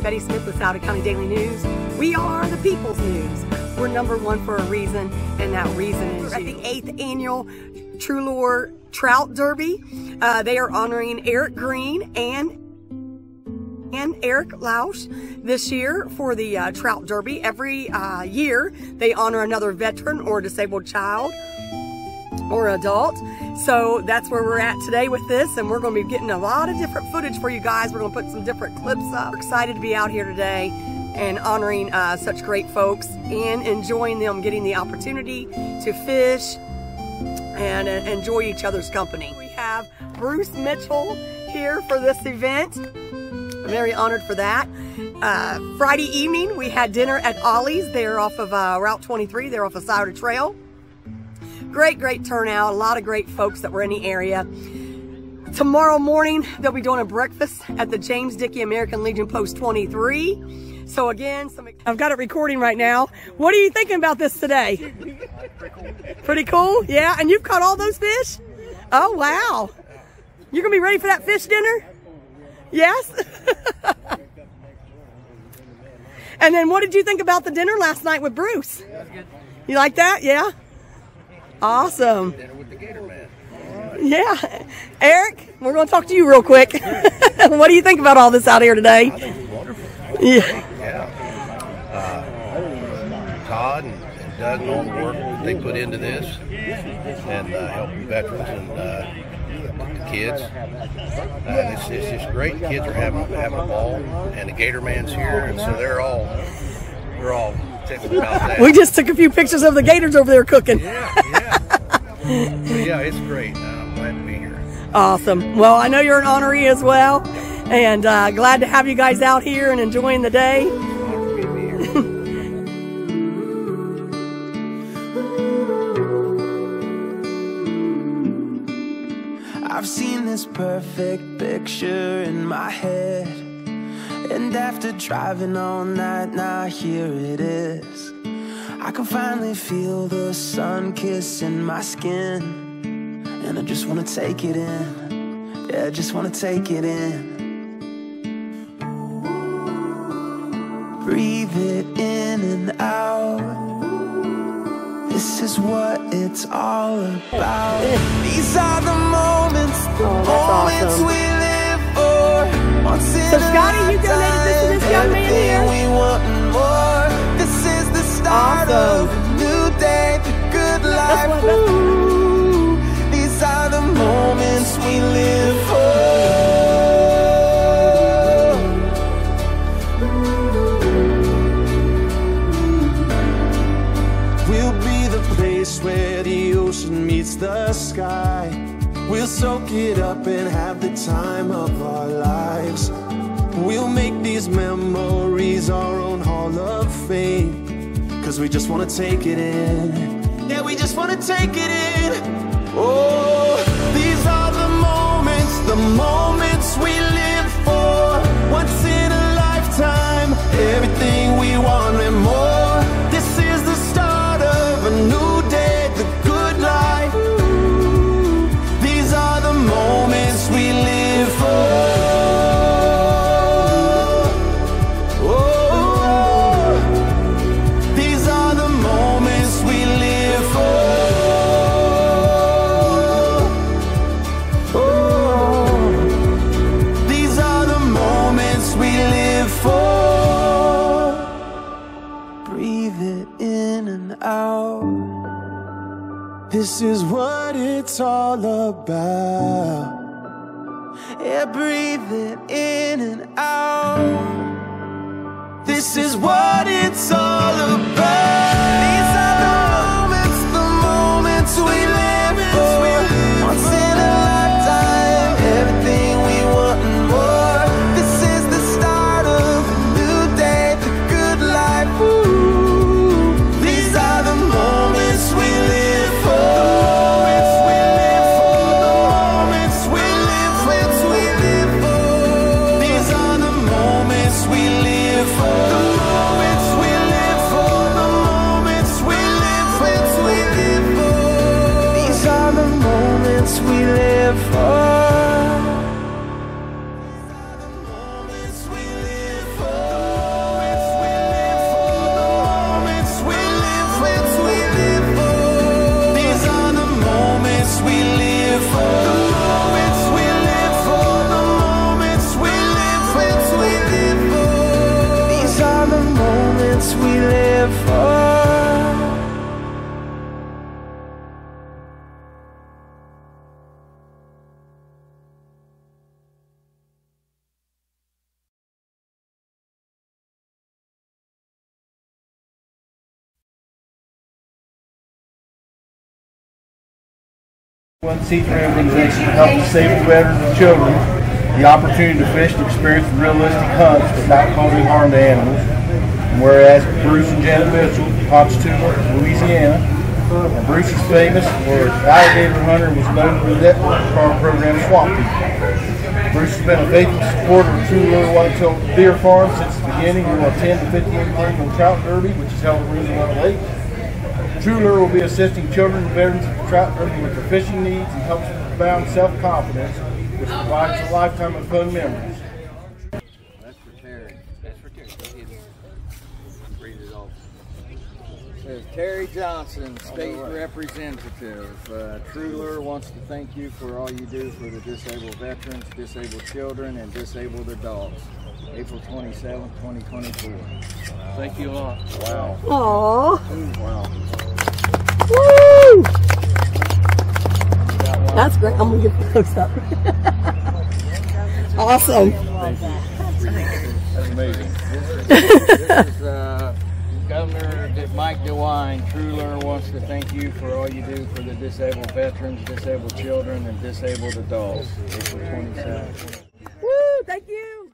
Betty Smith with Souda County Daily News. We are the people's news. We're #1 for a reason, and that reason is at the 8th annual True Lure Trout Derby. They are honoring Eric Green and Eric Lausch this year for the Trout Derby. Every year they honor another veteran or disabled child or adult. So that's where we're at today with this, and we're going to be getting a lot of different footage for you guys. We're going to put some different clips up. We're excited to be out here today and honoring such great folks and enjoying them getting the opportunity to fish and enjoy each other's company. We have Bruce Mitchell here for this event. I'm very honored for that. Friday evening we had dinner at Ollie's. They're off of Route 23. They're off of Souda Trail. Great turnout, a lot of great folks that were in the area. Tomorrow morning, they'll be doing a breakfast at the James Dickey American Legion Post 23. So again, I've got it recording right now. What are you thinking about this today? Pretty cool, yeah? And you've caught all those fish? Oh, wow. You're gonna be ready for that fish dinner? Yes? And then what did you think about the dinner last night with Bruce? You like that, yeah? Awesome. Dinner with the Gator Man. Yeah. Eric, we're going to talk to you real quick. What do you think about all this out here today? I think it's wonderful. Yeah. Todd and Doug and all the work that they put into this and helping veterans and the kids. It's just great. The kids are having a ball, and the Gator Man's here, and so they're all tickled about that. We just took a few pictures of the gators over there cooking. Yeah. So yeah, it's great. I'm glad to be here. Awesome. Well, I know you're an honoree as well, and glad to have you guys out here and enjoying the day. Honored to be here. I've seen this perfect picture in my head, and after driving all night, now here it is. I can finally feel the sun kissing my skin, and I just wanna take it in. Yeah, I just wanna take it in. Breathe it in and out. This is what it's all about. These are the moments, awesome. we live for. Once in So Scotty, you donated this to this young man here? we want more. This is the start of a new day, the good life. Ooh, these are the moments we live for. We'll be the place where the ocean meets the sky. We'll soak it up and have the time of our lives. We'll make these memories our own hall of fame, 'cause we just wanna take it in. Yeah, we just wanna take it in. Oh, these are the moments we live for. Once in a lifetime, everything we want and more. This is the start of a new day, the good life. Ooh, these are the moments we live for. This is what it's all about. Yeah, breathe it in and out. This is what it's all about. These are the moments we live for. Once in a lifetime, everything we want and more. This is the start of a new day, the good life. Ooh, these are the moments we live for. We live for the moments we live for, the once we live for. One C3 organization to help disabled veterans and children the opportunity to fish and experience realistic hunts without causing harm to animals. And whereas Bruce and Janet Mitchell, Ponchatoula, Louisiana, and Bruce is famous for his alligator hunter and was known for the network car program Swamp Team. Bruce has been a faithful supporter of True Lure Whitetail Deer Farm since the beginning. He will attend the 58th Annual Trout Derby, which is held at Roosevelt Lake. True Lure will be assisting children and veterans at the Trout Derby with their fishing needs and helps them bound self-confidence, which provides a lifetime of fun memories. That's for Terry. That's for Terry. Go ahead and read it off. It says, Terry Johnson, State Representative. True Lure wants to thank you for all you do for the disabled veterans, disabled children, and disabled adults. April 27, 2024. Thank you a lot. Wow. Aww. Wow. Woo! That's great. I'm going to get close up. Awesome. That's amazing. This is Governor Mike DeWine. True Lure wants to thank you for all you do for the disabled veterans, disabled children, and disabled adults. April 27th. Woo! Thank you.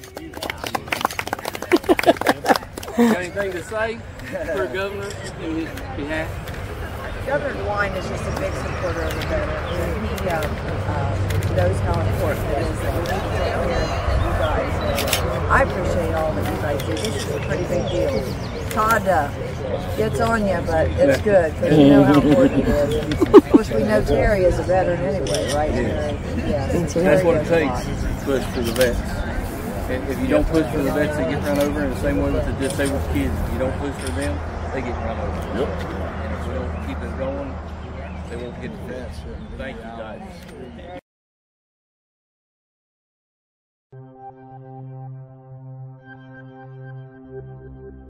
Got anything to say for Governor in his behalf? Governor DeWine is just a big supporter of the veterans, and he knows how important it is that we need to take care of you guys. I appreciate all that you guys do. This is a pretty big deal. Todd gets on you, but it's good because you know how important it is. And of course, we know Terry is a veteran anyway, right? Yeah. That's what it takes to push for the vets. If you don't push for the vets, they get run over. In the same way with the disabled kids, if you don't push for them, they get run over. Yep. And if we don't keep it going, they won't get the vets. Thank you guys.